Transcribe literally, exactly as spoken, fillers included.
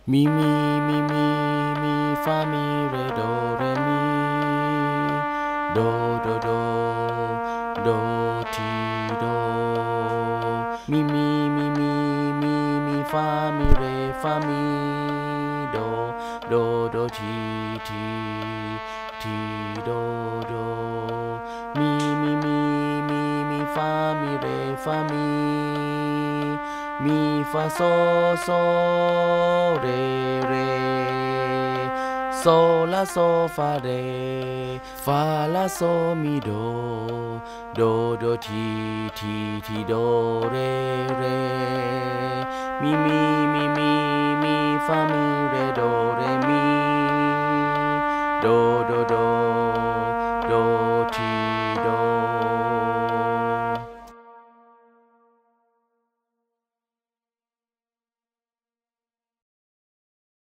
mi mi mi mi mi fa mi re do re mi do do do do ti do mi mi mi mi mi mi fa mi re fa mi do do do ti ti ti do do mi mi mi mi mi fa mi re fa mi mi fa so so re re so la so fa re fa la so mi do do do ti ti ti do re re mi mi mi mi mi fa mi re do